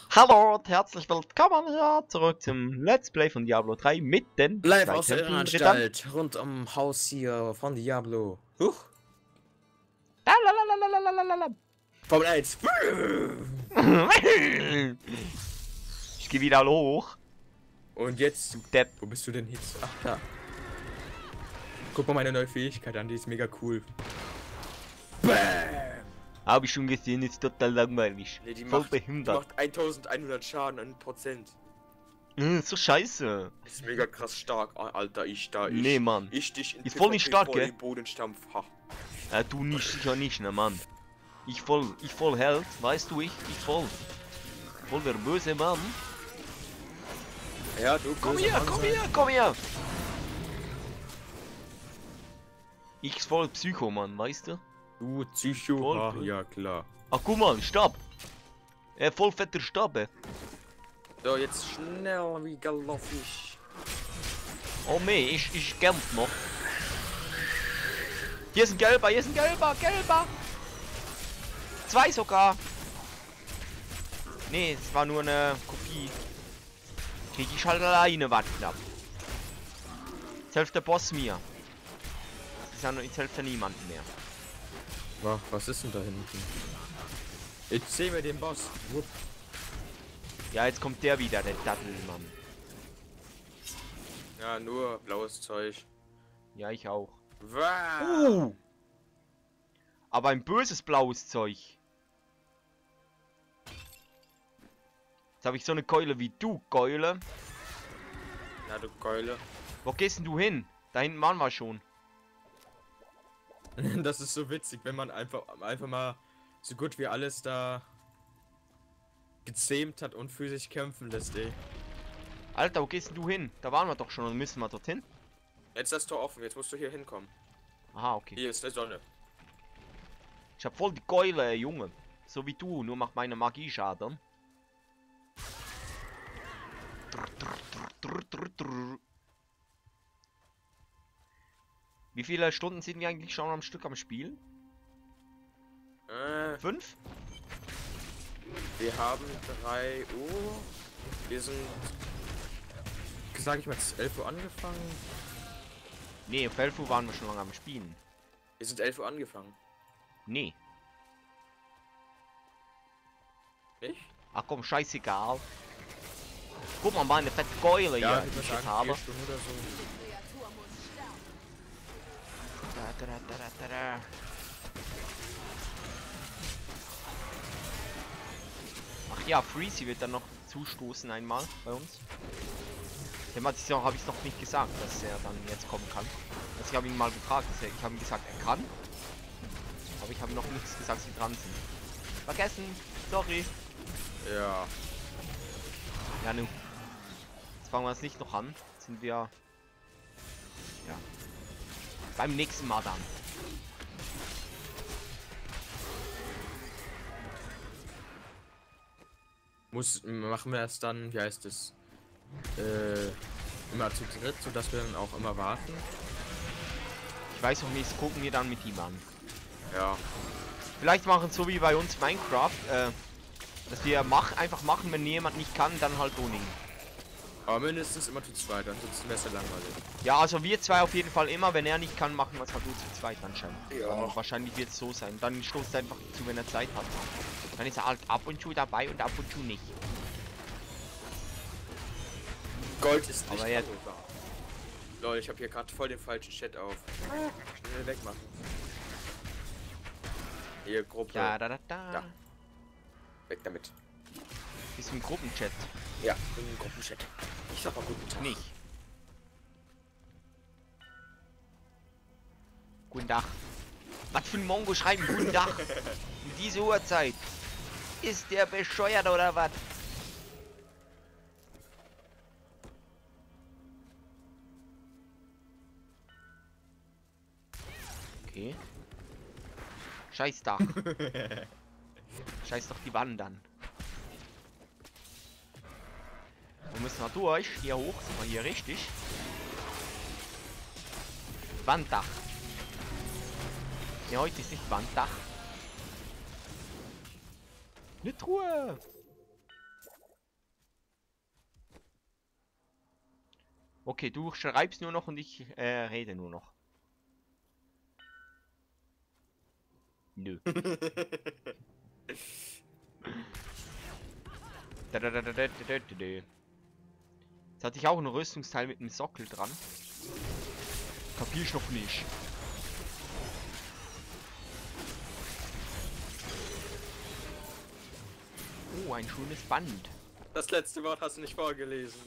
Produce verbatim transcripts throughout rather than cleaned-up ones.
Hallo und herzlich willkommen hier zurück zum Let's Play von Diablo drei mit den Live zwei aus der Tempelrittern. Irrenanstalt, rund am Haus hier von Diablo. Huch. Lalalalalalala. Formel eins. Ich gehe wieder hoch. Und jetzt, Du Depp. wo bist du denn jetzt? Ach, da. Guck mal meine neue Fähigkeit an, die ist mega cool. Bam. Habe ich schon gesehen, ist total langweilig. Nee, die Voll macht, die behindert. macht eintausendeinhundert Schaden in Prozent. Mm, so scheiße. Ist mega krass stark, Alter, ich da, ich. Nee, Mann. Ich dich in Ist voll nicht stark, voll gell? den Boden stampf. Ha. Ja, du nicht, sicher nicht, ne Mann. Ich voll, ich voll Held, weißt du, ich, ich voll. Voll der böse Mann. Ja, du Komm böser her, Mann komm sein. her, komm her. Ich voll Psycho-Mann, weißt du? Du Psycho. Voll Ach, cool. ja klar. Ach, guck mal, Stab. Äh, voll fetter Stab, ey. So, jetzt schnell wie galoffisch. Oh meh, ich, ich kämpf noch. Hier ist ein gelber, hier ist ein gelber, gelber. Zwei sogar. Nee, es war nur eine Kopie. Krieg ich halt alleine was knapp. Jetzt hilft der Boss mir. Das ist ja nur, jetzt hilft ja niemandem mehr. Wow, was ist denn da hinten? Jetzt sehen wir den Boss. Wupp. Ja, jetzt kommt der wieder, der Dattelmann. Ja, nur blaues Zeug. Ja, ich auch. Wow. Uh. Aber ein böses blaues Zeug. Jetzt habe ich so eine Keule wie du, Keule. Na, du Keule. Wo gehst denn du hin? Da hinten waren wir schon. Das ist so witzig, wenn man einfach, einfach mal so gut wie alles da gezähmt hat und für sich kämpfen lässt, ey. Alter, wo gehst denn du hin? Da waren wir doch schon und müssen wir dorthin. Jetzt ist das Tor offen, jetzt musst du hier hinkommen. Aha, okay. Hier ist die Sonne. Ich hab voll die Keule, Junge. So wie du, nur macht meine Magie Schaden. Wie viele Stunden sind wir eigentlich schon am Stück am Spiel? Äh, Fünf? wir haben drei Uhr. Wir sind, sag ich mal, elf Uhr angefangen. Nee, auf elf Uhr waren wir schon lange am Spielen. Wir sind elf Uhr angefangen. Nee. Nicht? Ach komm, scheißegal. Guck mal, meine fette Keule Ja, hier, ich die würde ich jetzt sagen, habe. vier Stunden oder so. Da, da, da, da, da, da. Ach ja, Freezy wird dann noch zustoßen einmal bei uns. Dem habe ich es noch nicht gesagt, dass er dann jetzt kommen kann. Also ich habe ihn mal gefragt, dass er, ich habe ihm gesagt, er kann. Aber ich habe noch nichts gesagt, sie dran sind. Vergessen, sorry. Ja. Ja, nu. Jetzt fangen wir es nicht noch an. Jetzt sind wir... Ja. Beim nächsten Mal dann. Muss, machen wir es dann, wie heißt es, äh, immer zu dritt, sodass wir dann auch immer warten. Ich weiß noch nicht, gucken wir dann mit ihm an. Ja. Vielleicht machen so wie bei uns Minecraft, äh, dass wir mach, einfach machen, wenn jemand nicht kann, dann halt ohne. Aber mindestens immer zu zweit, ansonsten wäre es ja langweilig. Ja, also wir zwei auf jeden Fall immer, wenn er nicht kann, machen wir es halt nur zu zweit anscheinend. Ja. Aber wahrscheinlich wird es so sein. Dann stoßt er einfach zu, wenn er Zeit hat. Dann ist er halt ab und zu dabei und ab und zu nicht. Gold ist nicht Aber jetzt- darüber. Lol, ich habe hier gerade voll den falschen Chat auf. Schnell wegmachen. Hier, Gruppe. Da, da, da, da. Da. Weg damit. Bist du im Gruppenchat? Ja, im Gruppenchat. Ich sag mal guten Tag. Nicht. Guten Tag. Was für ein Mongo schreiben guten Tag? In diese Uhrzeit. Ist der bescheuert oder was? Okay. Scheiß Dach. Scheiß doch die Wand an. Wir müssen wir durch. Hier hoch. Sind wir hier richtig? Wanddach. Ja, heute ist nicht Wanddach. Eine Truhe. Okay, du schreibst nur noch und ich äh, rede nur noch. Nö. Da, da, da, da, da, da, da, da. Jetzt hatte ich auch ein Rüstungsteil mit einem Sockel dran. Kapier ich noch nicht. Oh, ein schönes Band. Das letzte Wort hast du nicht vorgelesen.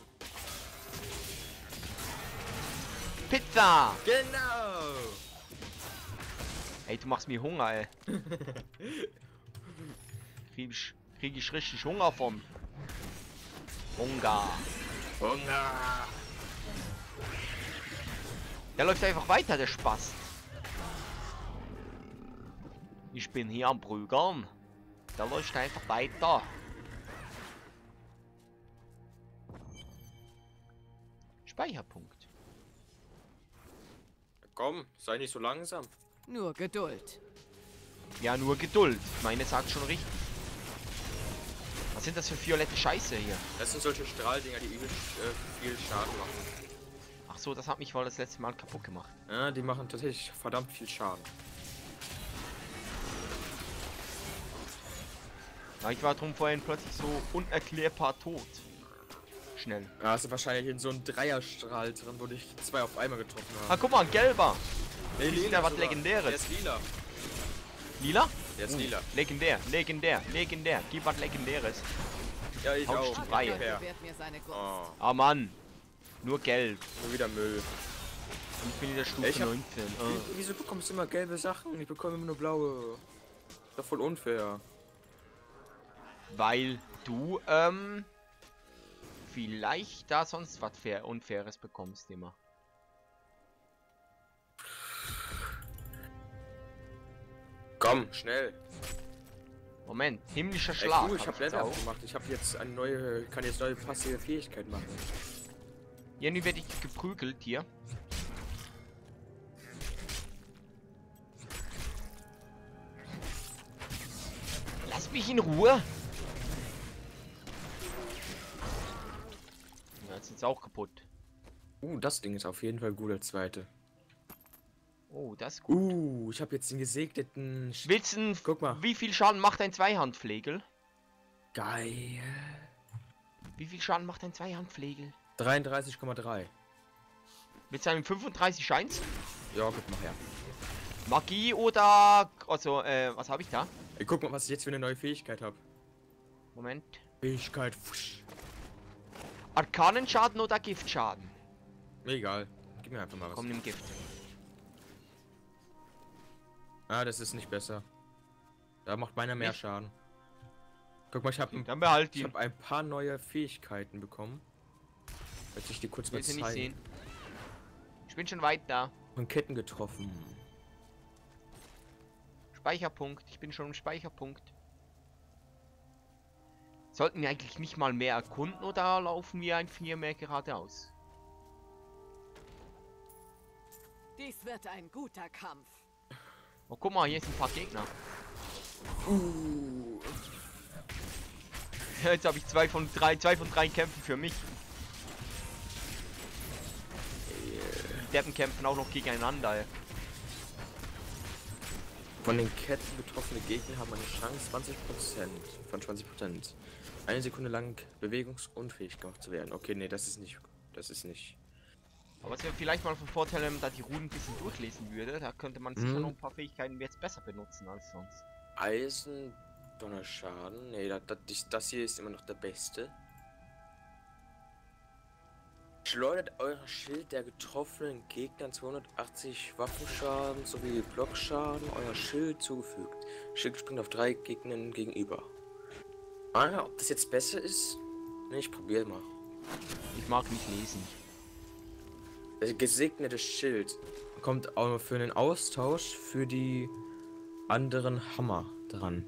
Pizza! Genau! Ey, du machst mir Hunger, ey. Krieg ich, krieg ich richtig Hunger vom. Hunger. Hunger! Der läuft einfach weiter, der Spaß. Ich bin hier am Prügern. Der läuft einfach weiter. Speicherpunkt. Komm, sei nicht so langsam. Nur Geduld. Ja, nur Geduld. Meine sagt schon richtig. Was sind das für violette Scheiße hier? Das sind solche Strahldinger, die übel äh, viel Schaden machen. Ach so, das hat mich wohl das letzte Mal kaputt gemacht. Ja, die machen tatsächlich verdammt viel Schaden. Ja, ich war drum vorhin plötzlich so unerklärbar tot. Schnell. Da hast du wahrscheinlich in so einem Dreierstrahl drin, wo dich zwei auf einmal getroffen Ah, haben. guck mal, ein gelber. Nee, Ist lila da was sogar. Legendäres? Der ist lila. Lila? Der ist Uh, lila. Legendär, legendär, legendär. Gib was Legendäres. Ja, ich Haut auch. die Reihe. Ja. Gewährt mir seine Gunst. Oh, Ah, Mann. Nur gelb. nur wieder Müll. Und ich bin in der Stufe Ich hab- neunzehn. Wie- Ah. Wieso bekommst du immer gelbe Sachen? Ich bekomme immer nur blaue. Ist doch voll unfair. Weil du, ähm... vielleicht da sonst was fair, Unfaires bekommst immer. Komm, schnell. Moment, himmlischer Ey, Schlag. cool, ich hab habe jetzt Level auch. gemacht. Ich habe jetzt eine neue, kann jetzt neue passive Fähigkeit machen. Jenny werde ich geprügelt hier. Lass mich in Ruhe. Ja, jetzt ist auch kaputt. Uh, das Ding ist auf jeden Fall gut als zweite. Oh, das ist gut. Uh, ich habe jetzt den gesegneten... Sch Willst du, Guck mal. wie viel Schaden macht ein Zweihandflegel? Geil. Wie viel Schaden macht ein Zweihandflegel? dreiunddreißig Komma drei. Mit seinem fünfunddreißig Scheins? Ja, guck mal her. Magie oder... Also, äh, was habe ich da? Ey, guck mal, was ich jetzt für eine neue Fähigkeit habe. Moment. Fähigkeit. Pfusch. Arkanenschaden oder Giftschaden? Mir egal. Gib mir einfach mal was. Komm, nimm Gift. Ah, das ist nicht besser. Da macht meiner mehr Nicht? Schaden. Guck mal, ich habe ein, Dann behalt ich die. hab ein paar neue Fähigkeiten bekommen. Möchte ich dir kurz mal Will sie nicht zeigen. sehen. Ich bin schon weit da. Von Ketten getroffen. Speicherpunkt. Ich bin schon im Speicherpunkt. Sollten wir eigentlich nicht mal mehr erkunden oder laufen wir ein vier mehr geradeaus? Dies wird ein guter Kampf. Oh, guck mal, hier sind ein paar Gegner. Uh. Jetzt habe ich zwei von drei, zwei von drei Kämpfen für mich. Die Deppen kämpfen auch noch gegeneinander, ey. Von den Ketten betroffene Gegner haben eine Chance zwanzig Prozent von zwanzig Prozent. Eine Sekunde lang bewegungsunfähig gemacht zu werden. Okay, nee, das ist nicht. Das ist nicht. Aber es wäre vielleicht mal von Vorteil, wenn man da die Runen ein bisschen durchlesen würde. Da könnte man sicher Mhm. noch ein paar Fähigkeiten jetzt besser benutzen als sonst. Eisen, Donnerschaden. Nee, das, das, das hier ist immer noch der beste. Schleudert euren Schild der getroffenen Gegnern zweihundertachtzig Waffenschaden sowie Blockschaden euer Schild zugefügt. Schild springt auf drei Gegnern gegenüber. Ah, ob das jetzt besser ist? Ne, ich probiere mal. Ich mag nicht lesen. Das gesegnete Schild kommt auch für einen Austausch für die anderen Hammer dran.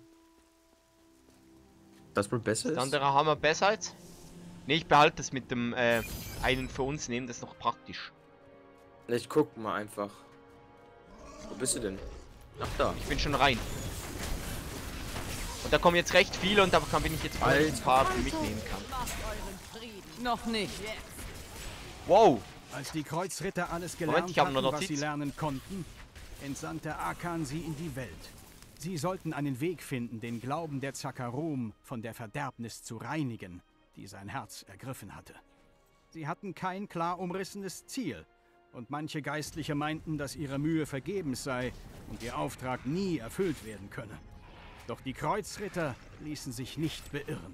Das wohl besser Der ist? andere Hammer besser jetzt? Ne, ich behalte das mit dem äh, einen für uns nehmen, das ist noch praktisch. Ich guck mal einfach. Wo bist du denn? Ach da. Ich bin schon rein. Und da kommen jetzt recht viele und da kann bin ich jetzt froh, dass ich ein paar mitnehmen kann. Macht euren Frieden. Noch nicht. Jetzt. Wow. Als die Kreuzritter alles Moment, gelernt ich habe hatten, eine was sie Notiz. lernen konnten, entsandte Akan sie in die Welt. Sie sollten einen Weg finden, den Glauben der Zakarum von der Verderbnis zu reinigen, die sein Herz ergriffen hatte. Sie hatten kein klar umrissenes Ziel, und manche Geistliche meinten, dass ihre Mühe vergebens sei und ihr Auftrag nie erfüllt werden könne. Doch die Kreuzritter ließen sich nicht beirren.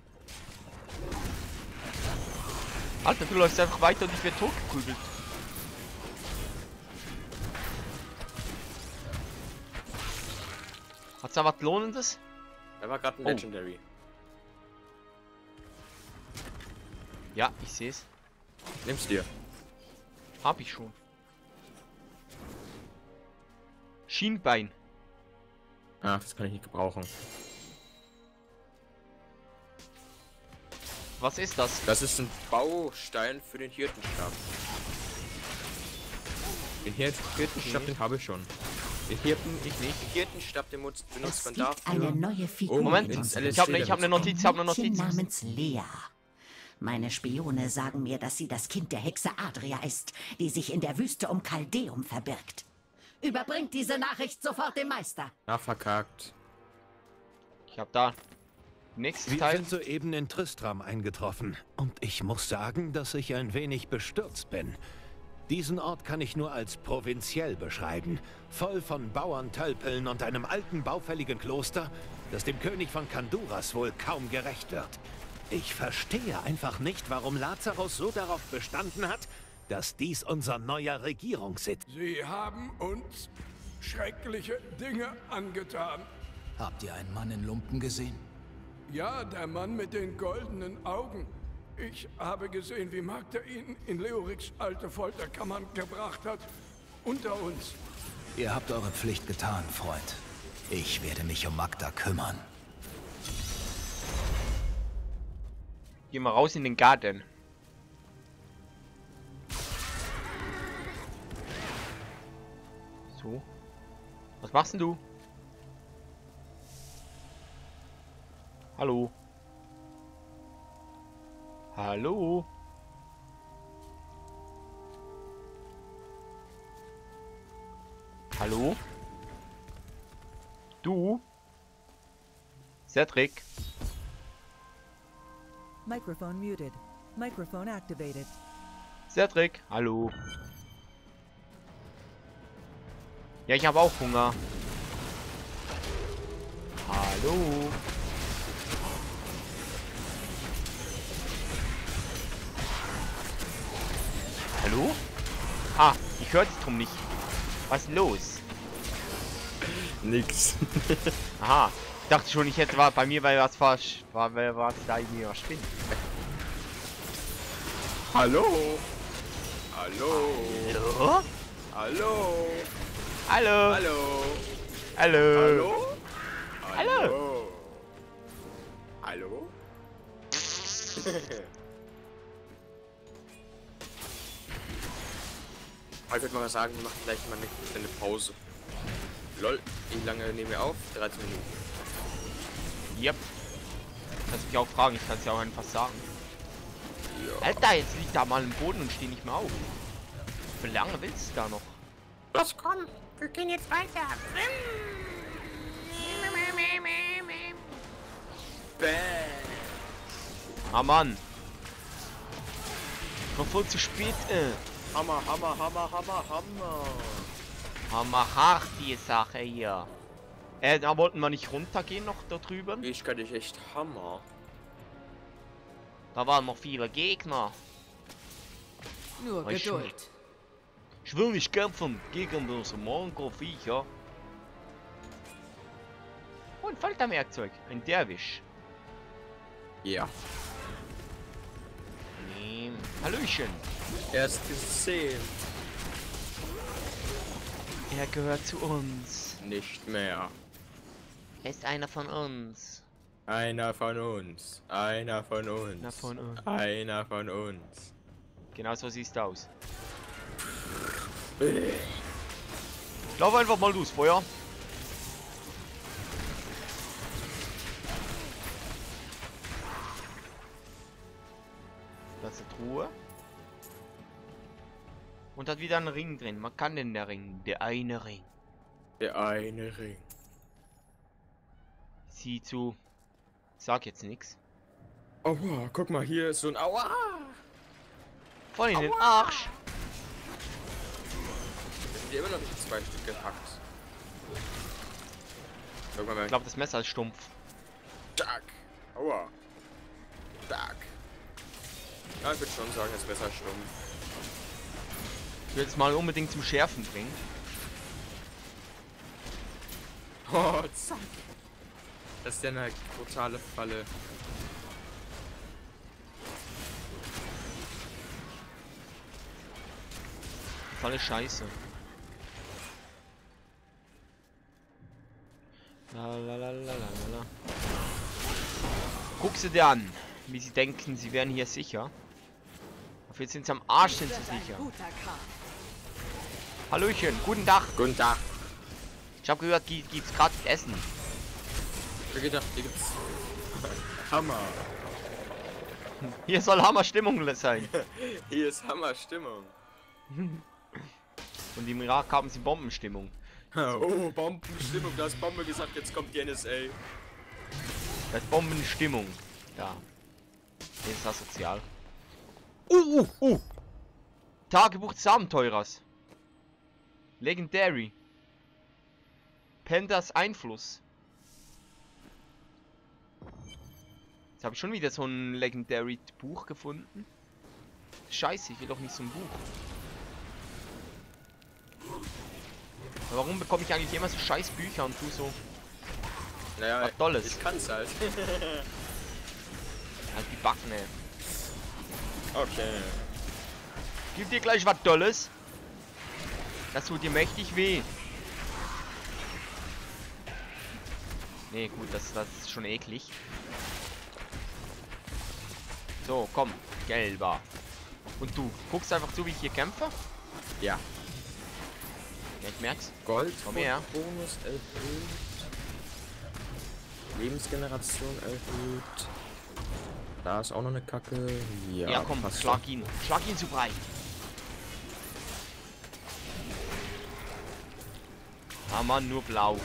Alter, du läufst einfach weiter und ich werde totgeprügelt. Hat's da was Lohnendes? Er war gerade ein Oh. Legendary. Ja, ich sehe es. Nimm's dir. Hab ich schon. Schienbein. Ah, das kann ich nicht gebrauchen. Was ist das? Das ist ein Baustein für den Hirtenstab. Den Hir Hirtenstab, den habe ich schon. Den Hirten, ich nicht. Den Hirtenstab, den benutzt Es man gibt dafür. eine neue Figur. Moment, in unserem ich habe ne, ich hab eine Notiz, ich habe eine Mädchen Notiz. namens Lea. Meine Spione sagen mir, dass sie das Kind der Hexe Adria ist, die sich in der Wüste um Kaldeum verbirgt. Überbringt diese Nachricht sofort dem Meister. Na, verkackt. Ich habe da. Nächstes Wir Teil. sind soeben in Tristram eingetroffen und ich muss sagen, dass ich ein wenig bestürzt bin. Diesen Ort kann ich nur als provinziell beschreiben, voll von Bauerntölpeln und einem alten, baufälligen Kloster, das dem König von Kanduras wohl kaum gerecht wird. Ich verstehe einfach nicht, warum Lazarus so darauf bestanden hat, dass dies unser neuer Regierungssitz... Sie haben uns schreckliche Dinge angetan. Habt ihr einen Mann in Lumpen gesehen? Ja, der Mann mit den goldenen Augen. Ich habe gesehen, wie Magda ihn in Leoriks alte Folterkammern gebracht hat. Unter uns. Ihr habt eure Pflicht getan, Freund. Ich werde mich um Magda kümmern. Geh mal raus in den Garten. So. Was machst denn du? Hallo. Hallo. Hallo. Du. Cedric. Microphone muted. Microphone activated. Cedric. Hallo. Ja, ich habe auch Hunger. Hallo. Hallo? Ah, ich höre dich drum nicht. Was ist los? Nix. Aha. Ich dachte schon, ich hätte war bei mir war was falsch. War war was da irgendwie was spinnt. Hallo. Hallo. Hallo? Hallo. Hallo? Hallo. Hallo? Hallo. Hallo? Hallo. Ich würde mal sagen, wir machen gleich mal eine kleine Pause. Lol, wie lange nehmen wir auf? dreizehn Minuten. Yep. Kannst mich auch fragen, ich kann es ja auch einfach sagen. Ja. Alter, jetzt liegt da mal im Boden und steh nicht mehr auf. Wie lange willst du da noch? Los, komm, wir gehen jetzt weiter. Bäh. Ah Mann. Noch voll zu spät, äh. Hammer, Hammer, Hammer, Hammer, Hammer. Hammer hart die Sache hier. Äh, da wollten wir nicht runtergehen noch da drüben. Ich kann dich echt Hammer. Da waren noch viele Gegner. Nur Ich Geduld. Ich will nicht kämpfen gegen diese Mongo-Viecher. Oh, ein Folterwerkzeug. Ein Derwisch. Ja. Nehm. Hallöchen. Erst gesehen. Er gehört zu uns. Nicht mehr. Er ist einer von uns. Einer von uns. Einer von uns. Einer von uns. Einer von uns. Genau so siehst du aus. Lauf einfach mal los, Feuer. Das ist eine Truhe. Und hat wieder einen Ring drin. Man kann denn der Ring? Der eine Ring. Der eine Ring. Sieh zu. Sag jetzt nichts. Aua, guck mal, hier ist so ein Aua. Voll in den Arsch. Das sind immer noch nicht zwei Stück gepackt. Guck mal, Ich glaube, das Messer ist stumpf. Stark. Aua. Stark. Ja, ich würde schon sagen, das Messer ist stumpf. Ich will es mal unbedingt zum Schärfen bringen. Oh, zack. Das ist ja eine brutale Falle. Volle Scheiße. La, la, la, la, la, la. Guck sie dir an, wie sie denken, sie wären hier sicher. Auf jetzt sind sie am Arsch, sind sie sicher. Hallöchen, guten Tag. Guten Tag. Ich habe gehört, gibt gibt's gerade Essen. Ich hab gedacht, hier gibt's Hammer. Hier soll Hammerstimmung sein. Hier ist Hammerstimmung. Und im Irak haben sie Bombenstimmung. Oh, Bombenstimmung, da ist Bombe gesagt, jetzt kommt die N S A. Das ist Bombenstimmung. Ja. Das ist asozial. Uh, uh, uh. Tagebuch des Abenteurers. Legendary. Pandas Einfluss. Jetzt habe ich schon wieder so ein Legendary Buch gefunden. Scheiße, ich will doch nicht so ein Buch. Aber warum bekomme ich eigentlich immer so scheiß Bücher und tu so Naja, was Tolles? ich kann's halt. Halt die Backen, ey. Okay. Gib dir gleich was Tolles. Das tut dir mächtig weh. Nee, gut, das, das ist schon eklig. So, komm, gelber. Und du, guckst einfach zu, wie ich hier kämpfe? Ja. Ja, ich merk's. Gold, Komm her. Bonus erhöht. Lebensgeneration erhöht. Da ist auch noch eine Kacke. Ja, Ja, komm, passt schlag doch. ihn. Schlag ihn zu breit. Hammer nur blau.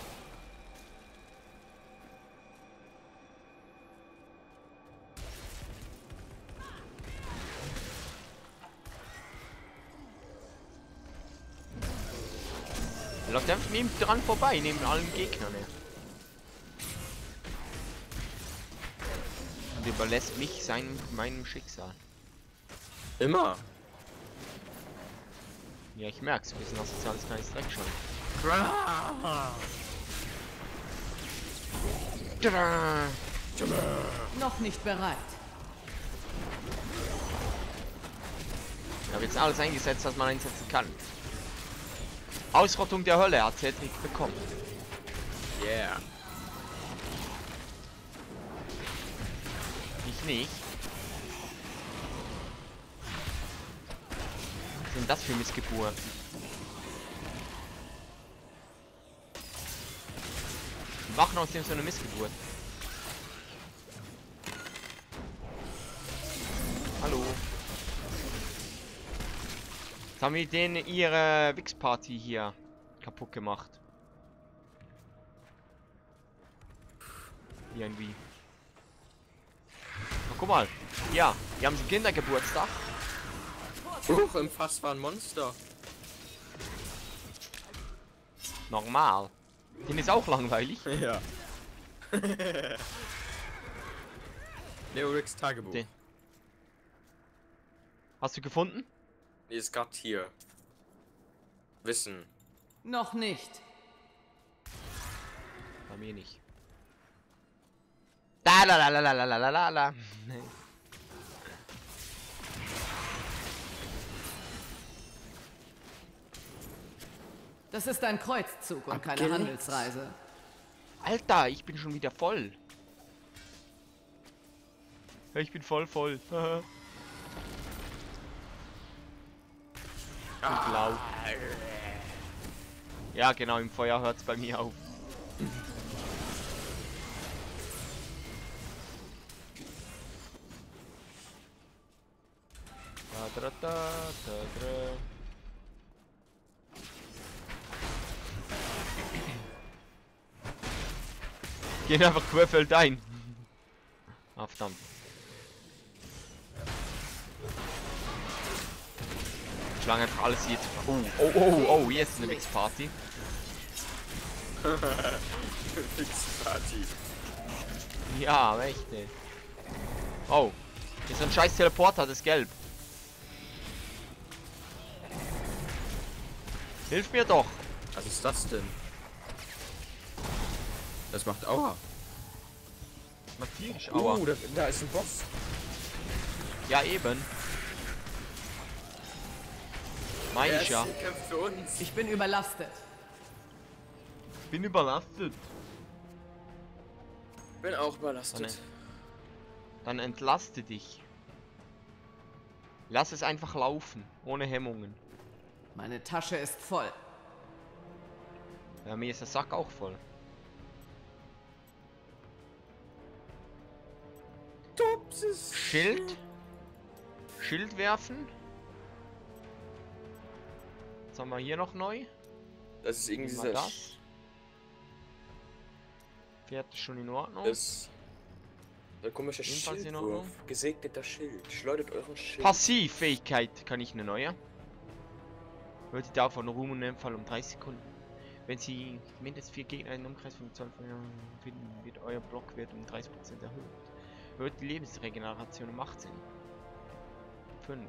Er läuft einfach neben dran vorbei, neben allen Gegnern. Ey. Und überlässt mich seinem, meinem Schicksal. Immer. Ja, ich merk's, wir sind ein soziales kleines Dreck schon. Noch nicht bereit. Ich habe jetzt alles eingesetzt, was man einsetzen kann. Ausrottung der Hölle hat Cedric bekommen. Yeah. Ich nicht. Was sind das für Missgeburten? Die machen aus dem so eine Missgeburt. Hallo. Jetzt haben wir denen ihre Wix-Party hier kaputt gemacht. Irgendwie. Oh, guck mal. Ja, die haben sie Kindergeburtstag. Huch, im Fass war ein Monster. Normal. Den ist auch langweilig. Ja. Leorix Tagebuch. Den. Hast du gefunden? Die ist gerade hier. Wissen. Noch nicht. Bei mir nicht. Da la la la la la la la la. Das ist ein Kreuzzug und keine Abgelenkt. Handelsreise. Alter, ich bin schon wieder voll. Ja, ich bin voll voll. Und blau. Ja, genau, im Feuer hört es bei mir auf. Da, da, da, da, da. gehen einfach querfeldein. Ah, verdammt. Ich schlage einfach alles jetzt. Oh, oh, oh, oh, jetzt eine Mix-Party. Mix-Party. Ja, echt, ey. Oh, hier ist ein scheiß Teleporter, das ist gelb. Hilf mir doch. Was ist das denn? Das macht Aua. Natürlich, aua. Uh, da, da ist ein Boss. Ja, eben. Mein ich ja. kämpft für uns. Ich bin überlastet. Bin überlastet. Bin auch überlastet. Dann, dann entlaste dich. Lass es einfach laufen, ohne Hemmungen. Meine Tasche ist voll. Ja, mir ist der Sack auch voll. Schild? Schild werfen? Was haben wir hier noch neu? Das ist irgendwie Mal dieser... das. Pferd ist schon in Ordnung. Das... Der komische Ebenfalls in Schildwurf. Ordnung. Gesegneter Schild. Schleudert euren Schild. Passivfähigkeit kann ich eine neue. Hört die Dauer von Ruhm und Empfall um dreißig Sekunden. Wenn sie mindestens vier Gegner in einem Umkreis von zwölf finden, wird euer Blockwert um dreißig Prozent erhöht. Hört die Lebensregeneration um achtzehn. fünf.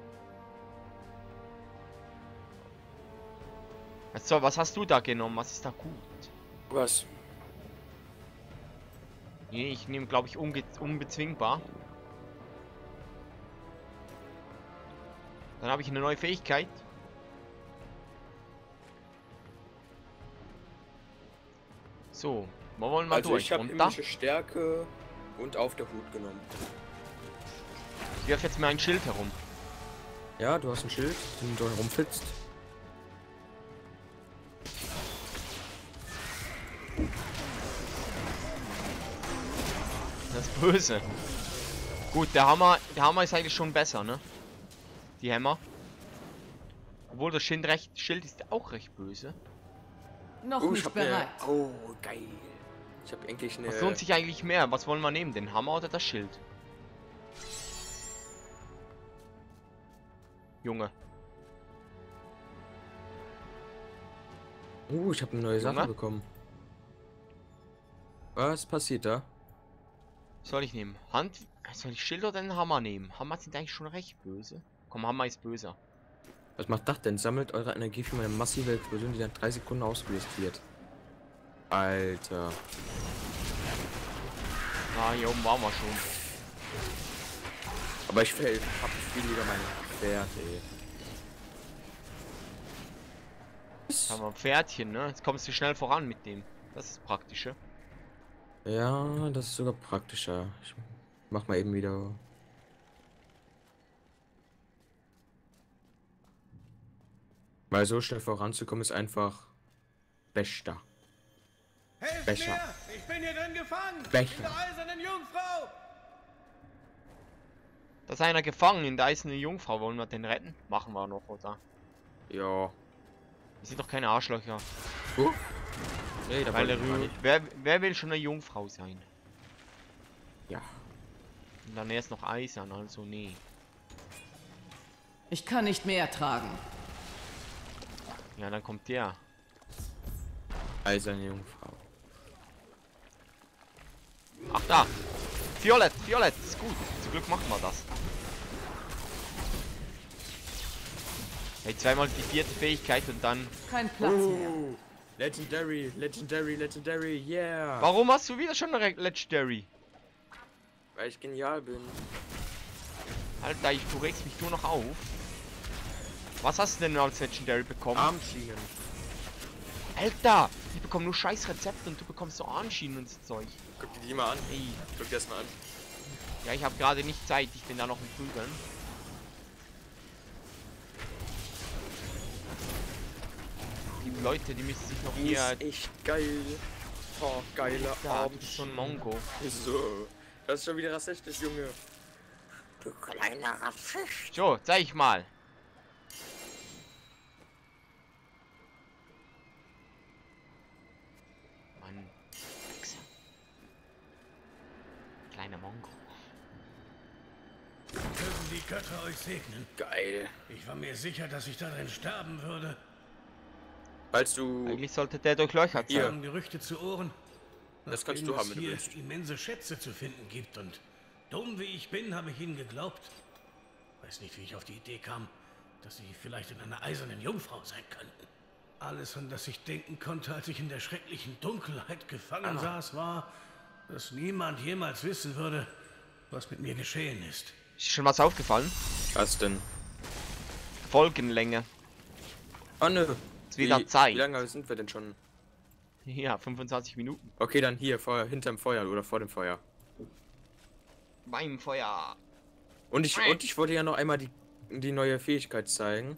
So, was hast du da genommen? Was ist da gut? Was? Nee, ich nehme, glaube ich, unge unbezwingbar. Dann habe ich eine neue Fähigkeit. So, wir wollen mal also durch. Ich habe Und da? himmlische Stärke und auf der Hut genommen. Ich werfe jetzt mal ein Schild herum. Ja, du hast ein Schild, den du herumflitzt. Das ist böse. Gut, der Hammer, der Hammer ist eigentlich schon besser, ne? Die Hämmer. Obwohl das Schild, recht, Schild ist auch recht böse. Noch Oh, ich nicht hab bereit. Ne, oh, geil. Ich habe eigentlich eine... Was lohnt sich eigentlich mehr? Was wollen wir nehmen? Den Hammer oder das Schild? Junge. Oh, ich habe eine neue Sache Junge? bekommen. Was passiert da? Soll ich nehmen? Hand? Soll ich Schild oder den Hammer nehmen? Hammer sind eigentlich schon recht böse. Komm, Hammer ist böser. Was macht das denn? Sammelt eure Energie für meine massive Explosion, die nach drei Sekunden ausgelöst wird. Alter. Ah, hier oben waren wir schon. Aber ich fäll, hab viel lieber mein Pferd, ey. Jetzt haben wir ein Pferdchen, ne? Jetzt kommst du schnell voran mit dem. Das ist praktischer. Ja, das ist sogar praktischer. Ich mach mal eben wieder. Weil so schnell voranzukommen ist einfach Becher. Helft Becher. mir! Ich bin hier drin gefangen! Becher. In der eisernen Jungfrau! Da ist einer gefangen in der eisernen Jungfrau. Wollen wir den retten? Machen wir noch, oder? Ja. Wir sind doch keine Arschlöcher. Uh. Nee, da Weil wollte der ich gar Rü- nicht. wer, wer will schon eine Jungfrau sein? Ja. Und dann erst noch eisern, also nee. Ich kann nicht mehr tragen. Ja, dann kommt der. Eiserne Jungfrau. Ach da! Violett, Violett, ist gut. Zum Glück machen wir das. Hey, zweimal die vierte Fähigkeit und dann... Kein Platz mehr. Uh, Legendary, Legendary, Legendary, yeah! Warum hast du wieder schon eine Legendary? Weil ich genial bin. Alter, ich, du regst mich nur noch auf. Was hast du denn als Legendary bekommen? Armschienen. Alter, ich bekomme nur scheiß Rezepte und du bekommst so Armschienen und so Zeug. Guck dir die mal an. Ey. Guck dir das mal an. Ja, ich habe gerade nicht Zeit, ich bin da noch im Prügeln. Die Leute, die müssen sich noch Die hier... ist echt geil. Oh, geiler Ja, Arm. du bist so ein Mongo. So. Das ist schon wieder rassistisch, Junge. Du kleiner Rassist. So, zeig ich mal. Mann. Wichser. Götter euch segnen. Geil. Ich war mir sicher, dass ich darin sterben würde. Falls du... Eigentlich sollte der durchlöchert Hier sein. haben Gerüchte zu Ohren, Das kannst nachdem du haben, es wenn du hier willst. immense Schätze zu finden gibt. Und dumm wie ich bin, habe ich ihnen geglaubt. Weiß nicht, wie ich auf die Idee kam, dass sie vielleicht in einer eisernen Jungfrau sein könnten. Alles, an das ich denken konnte, als ich in der schrecklichen Dunkelheit gefangen Ah. saß, war, dass niemand jemals wissen würde, was mit mir geschehen ist. Ist schon was aufgefallen? Was denn? Folgenlänge. Oh nö. Ist wieder wie, Zeit. Wie lange sind wir denn schon? Ja, fünfundzwanzig Minuten. Okay, dann hier, vor, hinterm Feuer oder vor dem Feuer. Beim Feuer. Und ich, und ich wollte ja noch einmal die, die neue Fähigkeit zeigen.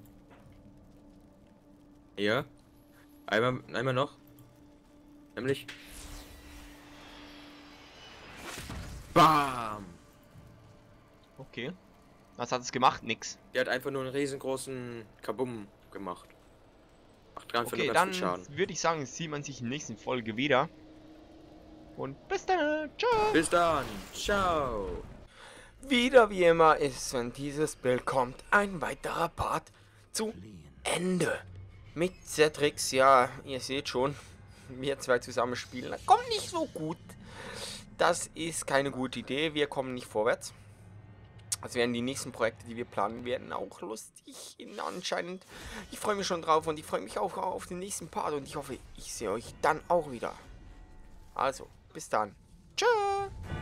Hier. Einmal, einmal noch. Nämlich. Bam! Okay. Was hat es gemacht? Nix. Die hat einfach nur einen riesengroßen Kabum gemacht. Macht ganz Okay, viel dann Schaden. würde ich sagen, sieht man sich in der nächsten Folge wieder. Und bis dann. Ciao. Bis dann. Ciao. Wieder wie immer ist, wenn dieses Bild kommt, ein weiterer Part zu Ende. Mit Cedrix, ja, ihr seht schon, wir zwei zusammen spielen, das kommt nicht so gut. Das ist keine gute Idee, wir kommen nicht vorwärts. Also werden die nächsten Projekte, die wir planen, werden auch lustig anscheinend. Ich freue mich schon drauf und ich freue mich auch auf den nächsten Part und ich hoffe, ich sehe euch dann auch wieder. Also, bis dann. Tschüss.